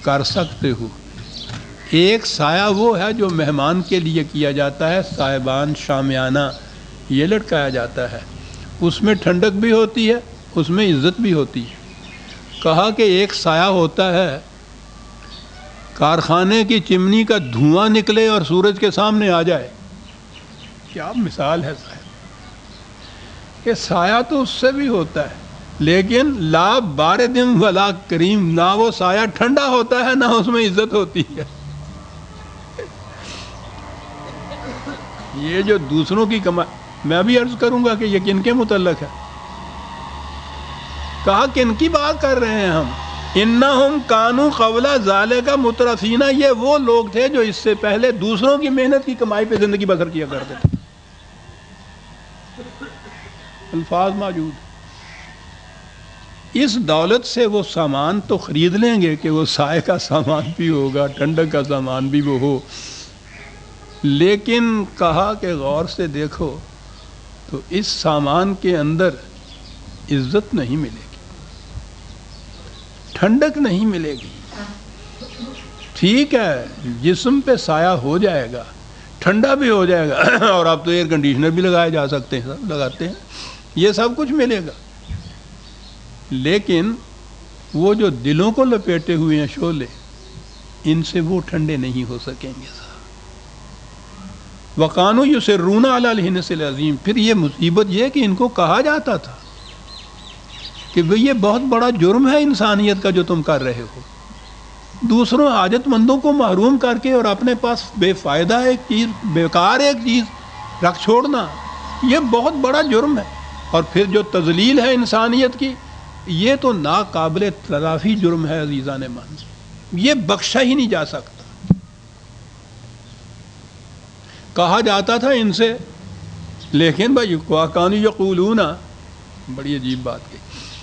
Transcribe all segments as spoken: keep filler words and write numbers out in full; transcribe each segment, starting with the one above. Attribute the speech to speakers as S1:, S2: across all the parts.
S1: کر سکتے ہو۔ ایک سایہ وہ ہے جو مہمان کے لیے کیا جاتا ہے، صاحبان شامیانہ یہ لٹکایا جاتا ہے، اس میں ٹھنڈک بھی ہوتی ہے، اس میں عزت بھی ہوتی ہے۔ کہا کہ ایک سایہ ہوتا ہے کارخانے کی چمنی کا دھواں نکلے اور سورج کے سامنے آ جائے، کیا مثال ہے سایہ کہ سایہ تو اس سے بھی ہوتا ہے، لیکن لا بارد ولا کریم، نہ وہ سایہ ٹھنڈا ہوتا ہے نہ اس میں عزت ہوتی ہے۔ یہ جو دوسروں کی کمائی، میں بھی عرض کروں گا کہ یہ کن کے متعلق ہے؟ کہا کن کی بات کر رہے ہیں ہم؟ انہم کانوا قبل ذالک مترفین، یہ وہ لوگ تھے جو اس سے پہلے دوسروں کی محنت کی کمائی پہ زندگی بسر کیا کرتے تھے۔ الفاظ موجود، اس دولت سے وہ سامان تو خرید لیں گے کہ وہ سائے کا سامان بھی ہوگا، ٹھنڈک کا سامان بھی وہ ہو، لیکن کہا کہ غور سے دیکھو تو اس سامان کے اندر عزت نہیں ملے گی، ٹھنڈک نہیں ملے گی۔ ٹھیک ہے جسم پہ سایہ ہو جائے گا، ٹھنڈا بھی ہو جائے گا، اور اب تو ایئر کنڈیشنر بھی لگائے جا سکتے ہیں، سب لگاتے ہیں، یہ سب کچھ ملے گا، لیکن وہ جو دلوں کو لپیٹے ہوئے ہیں شعلے، ان سے وہ ٹھنڈے نہیں ہو سکیں گے۔ وَقَانُوا يُصِرُّونَ عَلَى الْحِنْثِ الْعَظِيمِ، پھر یہ مصیبت یہ کہ ان کو کہا جاتا تھا کہ بھئی یہ بہت بڑا جرم ہے انسانیت کا جو تم کر رہے ہو، دوسروں حاجت مندوں کو محروم کر کے اور اپنے پاس بے فائدہ ایک چیز، بیکار ایک چیز رکھ چھوڑنا، یہ بہت بڑا جرم ہے۔ اور پھر جو تذلیل ہے انسانیت کی، یہ تو ناقابل تلافی جرم ہے عزیزان من، یہ بخشا ہی نہیں جا سکتا۔ کہا جاتا تھا ان سے، لیکن بھائی وَكَانُوا يَقُولُونَ، بڑی عجیب بات کی،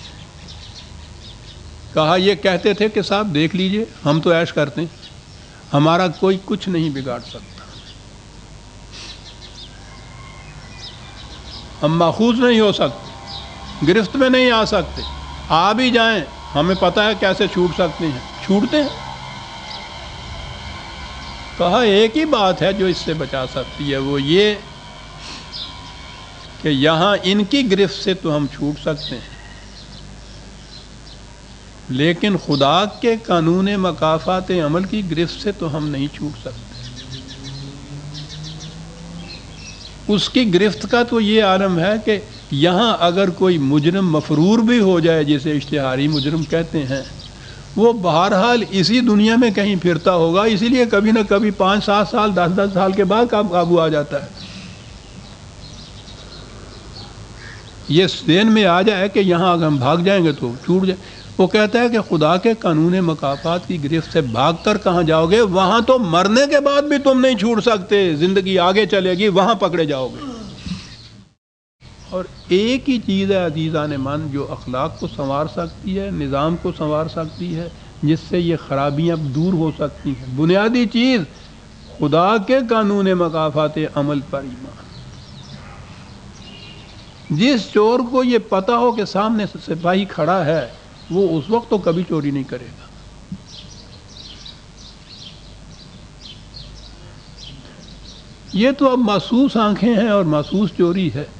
S1: کہا یہ کہتے تھے کہ صاحب دیکھ لیجئے ہم تو عیش کرتے ہیں، ہمارا کوئی کچھ نہیں بگاڑ سکتا، ہم ماخوذ نہیں ہو سکتے، گرفت میں نہیں آ سکتے، آ بھی جائیں ہمیں پتہ ہے کیسے چھوٹ سکتے ہیں، چھوٹتے ہیں۔ کہا ایک ہی بات ہے جو اس سے بچا سکتی ہے، وہ یہ کہ یہاں ان کی گرفت سے تو ہم چھوٹ سکتے ہیں، لیکن خدا کے قانون مکافات عمل کی گرفت سے تو ہم نہیں چھوٹ سکتے۔ اس کی گرفت کا تو یہ عالم ہے کہ یہاں اگر کوئی مجرم مفرور بھی ہو جائے، جسے اشتہاری مجرم کہتے ہیں، وہ بہرحال اسی دنیا میں کہیں پھرتا ہوگا، اسی لیے کبھی نہ کبھی پانچ سات سال دس دس سال کے بعد قابو آ جاتا ہے۔ یہ ذہن میں آ جائے کہ یہاں اگر ہم بھاگ جائیں گے تو چھوٹ جائے۔ وہ کہتا ہے کہ خدا کے قانون مکافات کی گرفت سے بھاگ کر کہاں جاؤ گے؟ وہاں تو مرنے کے بعد بھی تم نہیں چھوٹ سکتے، زندگی آگے چلے گی، وہاں پکڑے جاؤ گے۔ اور ایک ہی چیز ہے عزیزان من جو اخلاق کو سنوار سکتی ہے، نظام کو سنوار سکتی ہے، جس سے یہ خرابیاں دور ہو سکتی ہیں، بنیادی چیز خدا کے قانون مکافات عمل پر ایمان۔ جس چور کو یہ پتہ ہو کہ سامنے سپاہی کھڑا ہے، وہ اس وقت تو کبھی چوری نہیں کرے گا۔ یہ تو اب محسوس آنکھیں ہیں اور محسوس چوری ہے۔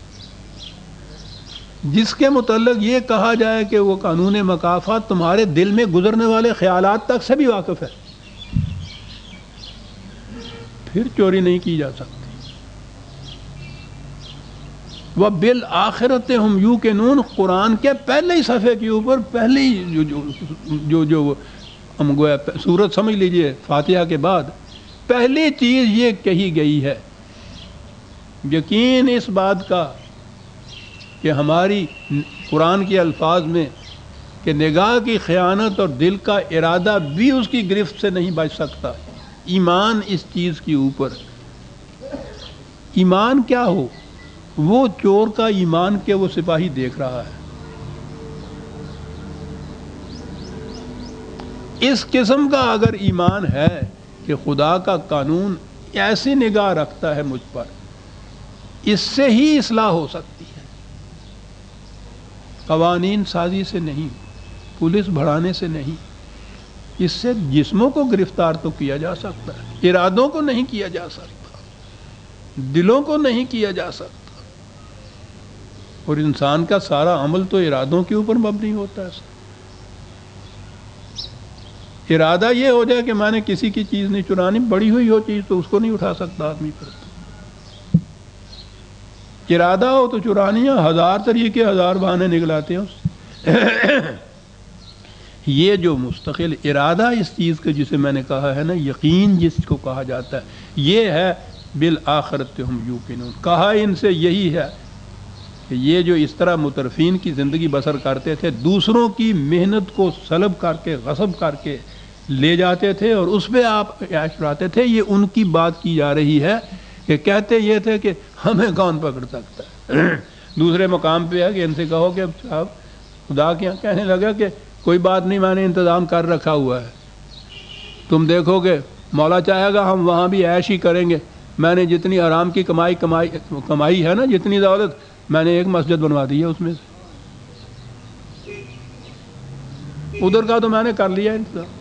S1: جس کے متعلق یہ کہا جائے کہ وہ قانون مکافات تمہارے دل میں گزرنے والے خیالات تک سے بھی واقف ہے، پھر چوری نہیں کی جا سکتی۔ وَبِالْآخِرَةِ هُمْ يُوقِنُونَ، قرآن کے پہلے ہی صفحے کے اوپر پہلے ہی جو جو جو, جو ہم گویا سورت سمجھ لیجئے فاتحہ کے بعد پہلی چیز یہ کہی گئی ہے، یقین اس بات کا کہ ہماری قرآن کے الفاظ میں کہ نگاہ کی خیانت اور دل کا ارادہ بھی اس کی گرفت سے نہیں بچ سکتا۔ ایمان اس چیز کے اوپر، ایمان کیا ہو؟ وہ چور کا ایمان کہ وہ سپاہی دیکھ رہا ہے، اس قسم کا اگر ایمان ہے کہ خدا کا قانون ایسی نگاہ رکھتا ہے مجھ پر، اس سے ہی اصلاح ہو سکتی ہے، قوانین سازی سے نہیں، پولیس بڑھانے سے نہیں۔ اس سے جسموں کو گرفتار تو کیا جا سکتا ہے، ارادوں کو نہیں کیا جا سکتا، دلوں کو نہیں کیا جا سکتا، اور انسان کا سارا عمل تو ارادوں کے اوپر مبنی ہوتا ہے۔ ارادہ یہ ہو جائے کہ میں نے کسی کی چیز نہیں چرانی، بڑی ہوئی ہو چیز تو اس کو نہیں اٹھا سکتا آدمی پر۔ ارادہ ہو تو چرانی ہے، ہزار طریقے ہزار بہانے نکلاتے ہیں اس یہ جو مستقل ارادہ اس چیز کا جسے میں نے کہا ہے نا، یقین جس کو کہا جاتا ہے، یہ ہے بالآخرت ہم یوقنون۔ کہا ان سے یہی ہے کہ یہ جو اس طرح مترفین کی زندگی بسر کرتے تھے، دوسروں کی محنت کو سلب کر کے غصب کر کے لے جاتے تھے اور اس پہ آپ عیش اڑاتے تھے، یہ ان کی بات کی جا رہی ہے کہ کہتے یہ تھے کہ ہمیں کون پکڑ سکتا ہے۔ دوسرے مقام پہ ہے کہ ان سے کہو کہ صاحب خدا کے یہاں، کہنے لگا کہ کوئی بات نہیں، میں نے انتظام کر رکھا ہوا ہے، تم دیکھو گے مولا چاہے گا ہم وہاں بھی عیش ہی کریں گے، میں نے جتنی حرام کی کمائی کمائی کمائی ہے نا، جتنی دولت، میں نے ایک مسجد بنوا دی ہے اس میں سے، ادھر کا تو میں نے کر لیا انتظام۔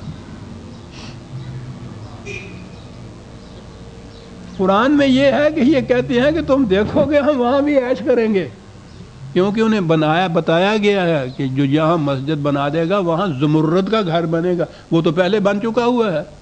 S1: قرآن میں یہ ہے کہ یہ کہتے ہیں کہ تم دیکھو گے ہم وہاں بھی عیش کریں گے، کیونکہ انہیں بنایا بتایا گیا ہے کہ جو یہاں مسجد بنا دے گا وہاں زمرد کا گھر بنے گا، وہ تو پہلے بن چکا ہوا ہے۔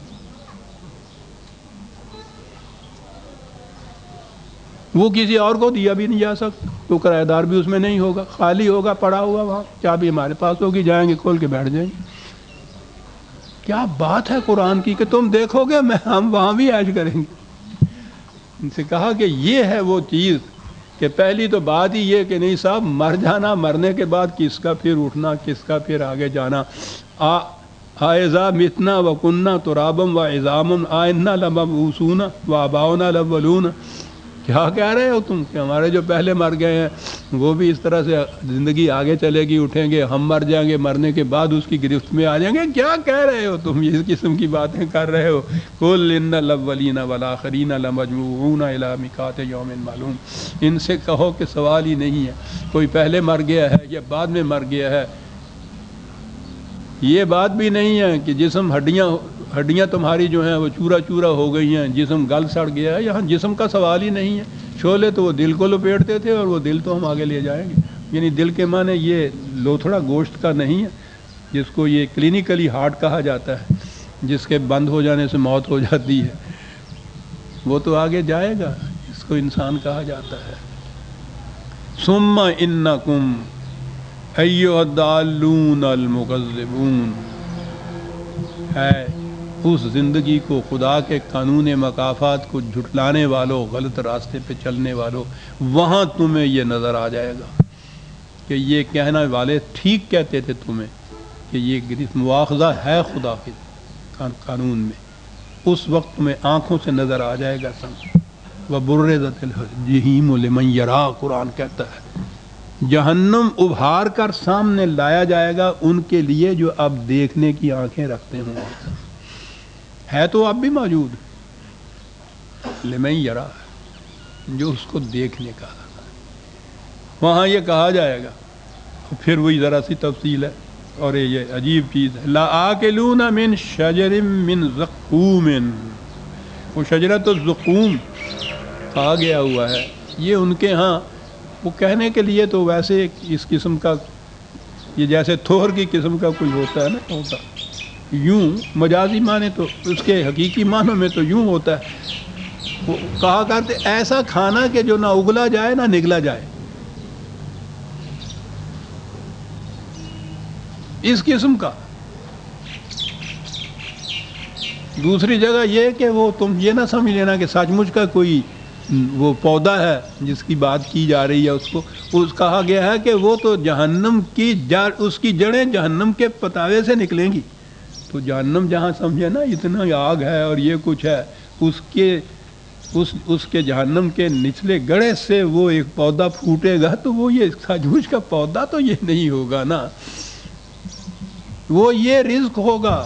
S1: وہ کسی اور کو دیا بھی نہیں جا سکتا، تو کرایہ دار بھی اس میں نہیں ہوگا، خالی ہوگا، پڑا ہوا وہاں، چابی ہمارے پاس ہوگی، جائیں گے کھول کے بیٹھ جائیں گے۔ کیا بات ہے قرآن کی کہ تم دیکھو گے میں ہم وہاں بھی عیش کریں گے۔ ان سے کہا کہ یہ ہے وہ چیز کہ پہلی تو بات ہی یہ کہ نہیں صاحب مر جانا، مرنے کے بعد کس کا پھر اٹھنا، کس کا پھر آگے جانا۔ آئذا متنا و کننا ترابم و عظام آئنا لمبعوثون و آباؤنا الاولون۔ کیا کہہ رہے ہو تم کہ ہمارے جو پہلے مر گئے ہیں وہ بھی اس طرح سے زندگی آگے چلے گی، اٹھیں گے، ہم مر جائیں گے، مرنے کے بعد اس کی گرفت میں آ جائیں گے؟ کیا کہہ رہے ہو تم، اس قسم کی باتیں کر رہے ہو؟ قل ان الاولین والآخرین لمجموعون الی میقات یوم معلوم۔ ان سے کہو کہ سوال ہی نہیں ہے، کوئی پہلے مر گیا ہے یا بعد میں مر گیا ہے، یہ بات بھی نہیں ہے کہ جسم ہڈیاں ہڈیاں تمہاری جو ہیں وہ چورا چورا ہو گئی ہیں، جسم گل سڑ گیا ہے، یہاں جسم کا سوال ہی نہیں ہے۔ شعلے تو وہ دل کو لپیٹتے تھے اور وہ دل تو ہم آگے لے جائیں گے، یعنی دل کے معنی یہ لوتھڑا گوشت کا نہیں ہے جس کو یہ کلینکلی ہارٹ کہا جاتا ہے، جس کے بند ہو جانے سے موت ہو جاتی ہے، وہ تو آگے جائے گا، اس کو انسان کہا جاتا ہے۔ ثم انکم ایھا الضالون المکذبون، ہے اس زندگی کو، خدا کے قانون مکافات کو جھٹلانے والوں، غلط راستے پہ چلنے والوں، وہاں تمہیں یہ نظر آ جائے گا کہ یہ کہنے والے ٹھیک کہتے تھے تمہیں کہ یہ گرفت مواخذہ ہے خدا کے قانون میں، اس وقت تمہیں آنکھوں سے نظر آ جائے گا سمجھ۔ وَبُرِّزَتِ الْجَحِیمُ لِمَنْ یَرَىٰ، قرآن کہتا ہے جہنم ابھار کر سامنے لایا جائے گا ان کے لیے جو اب دیکھنے کی آنکھیں رکھتے ہوں، ہے تو اب بھی موجود، لمن یرا، جو اس کو دیکھنے کا، وہاں یہ کہا جائے گا، پھر وہی ذرا سی تفصیل ہے اور یہ عجیب چیز ہے، لآکلون من شجر من زقوم، وہ شجرۃ الزقوم کہا گیا ہوا ہے، یہ ان کے ہاں وہ کہنے کے لیے تو ویسے اس قسم کا، یہ جیسے تھوہر کی قسم کا کوئی ہوتا ہے نا، ہوتا یوں مجازی معنی، تو اس کے حقیقی معنوں میں تو یوں ہوتا ہے، وہ کہا کرتے ایسا کھانا کہ جو نہ اگلا جائے نہ نگلا جائے، اس قسم کا۔ دوسری جگہ یہ کہ وہ تم یہ نہ سمجھ لینا کہ سچ مچ کا کوئی وہ پودا ہے جس کی بات کی جا رہی ہے، اس کو اس کہا گیا ہے کہ وہ تو جہنم کی جڑ، اس کی جڑیں جہنم کے پتاوے سے نکلیں گی، تو جہنم جہاں سمجھے نا اتنا آگ ہے اور یہ کچھ ہے، اس کے اس اس کے جہنم کے نچلے گڑھے سے وہ ایک پودا پھوٹے گا، تو وہ یہ سچ مچ کا پودا تو یہ نہیں ہوگا نا، وہ یہ رزق ہوگا۔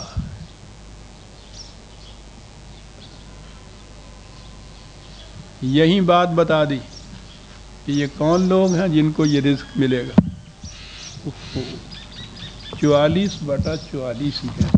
S1: یہی بات بتا دی کہ یہ کون لوگ ہیں جن کو یہ رزق ملے گا۔ چوالیس بٹا چوالیس میں